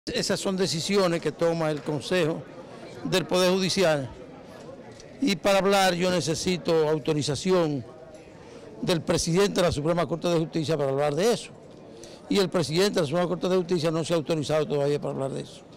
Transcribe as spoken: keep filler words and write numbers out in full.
esas son decisiones que toma el Consejo del Poder Judicial. Y para hablar yo necesito autorización del presidente de la Suprema Corte de Justicia para hablar de eso. Y el presidente de la Suprema Corte de Justicia no se ha autorizado todavía para hablar de eso.